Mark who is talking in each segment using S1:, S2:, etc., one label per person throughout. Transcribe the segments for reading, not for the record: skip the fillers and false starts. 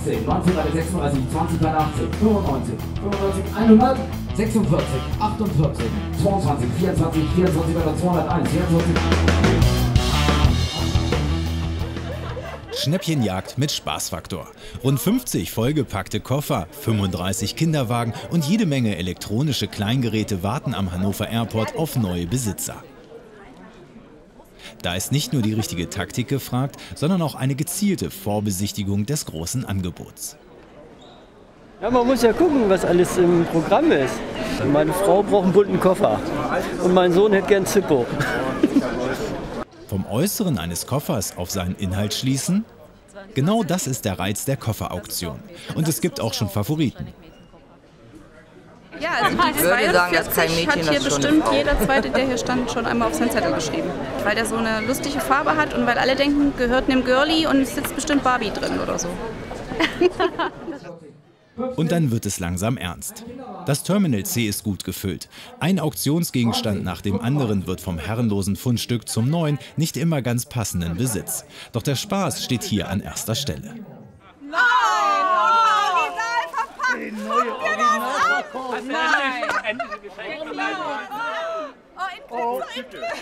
S1: 19, 19 bei der 36, 20 bei der 80, 95, 95, 100, 46, 48, 22, 24, 24 bei der 201, 24.
S2: Schnäppchenjagd mit Spaßfaktor. Rund 50 vollgepackte Koffer, 35 Kinderwagen und jede Menge elektronische Kleingeräte warten am Hannover Airport auf neue Besitzer. Da ist nicht nur die richtige Taktik gefragt, sondern auch eine gezielte Vorbesichtigung des großen Angebots.
S3: Ja, man muss ja gucken, was alles im Programm ist. Meine Frau braucht einen bunten Koffer und mein Sohn hätte gern Zippo.
S2: Vom Äußeren eines Koffers auf seinen Inhalt schließen? Genau das ist der Reiz der Kofferauktion. Und es gibt auch schon Favoriten.
S4: Ja, also die 42 hat hier bestimmt jeder Zweite, der hier stand, schon einmal auf seinen Zettel geschrieben. Weil der so eine lustige Farbe hat und weil alle denken, gehört einem Girlie und es sitzt bestimmt Barbie drin oder so.
S2: Und dann wird es langsam ernst. Das Terminal C ist gut gefüllt. Ein Auktionsgegenstand nach dem anderen wird vom herrenlosen Fundstück zum neuen, nicht immer ganz passenden Besitz. Doch der Spaß steht hier an erster Stelle.
S5: Nein! Original verpackt! Guck dir das an! Nein! Oh, in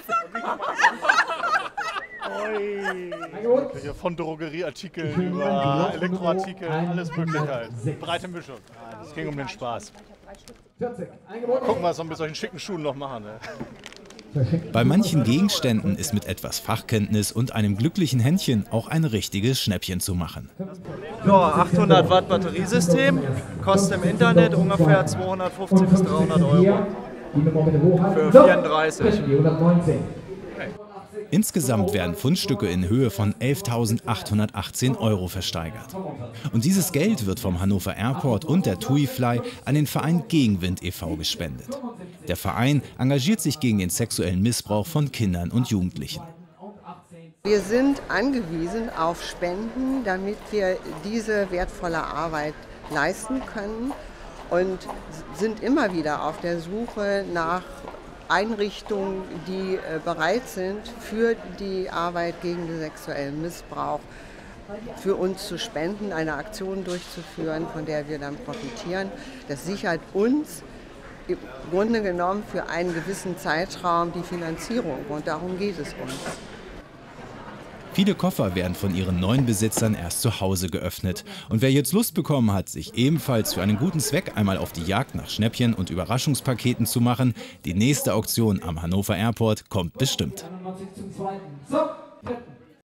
S6: Glitzer, von Drogerieartikeln über Elektroartikel, alles mögliche halt. Breite Mischung. Es ging um den Spaß. Gucken, was wir mit solchen schicken Schuhen noch machen. Ne?
S2: Bei manchen Gegenständen ist mit etwas Fachkenntnis und einem glücklichen Händchen auch ein richtiges Schnäppchen zu machen.
S7: So, 800 Watt Batteriesystem, kostet im Internet ungefähr 250 bis 300 Euro. Für 34.
S2: Insgesamt werden Fundstücke in Höhe von 11.818 Euro versteigert. Und dieses Geld wird vom Hannover Airport und der TUI Fly an den Verein Gegenwind e.V. gespendet. Der Verein engagiert sich gegen den sexuellen Missbrauch von Kindern und Jugendlichen.
S8: Wir sind angewiesen auf Spenden, damit wir diese wertvolle Arbeit leisten können und sind immer wieder auf der Suche nach Einrichtungen, die bereit sind, für die Arbeit gegen den sexuellen Missbrauch für uns zu spenden, eine Aktion durchzuführen, von der wir dann profitieren. Das sichert uns im Grunde genommen für einen gewissen Zeitraum die Finanzierung und darum geht es uns.
S2: Viele Koffer werden von ihren neuen Besitzern erst zu Hause geöffnet. Und wer jetzt Lust bekommen hat, sich ebenfalls für einen guten Zweck einmal auf die Jagd nach Schnäppchen und Überraschungspaketen zu machen, die nächste Auktion am Hannover Airport kommt bestimmt.
S1: So.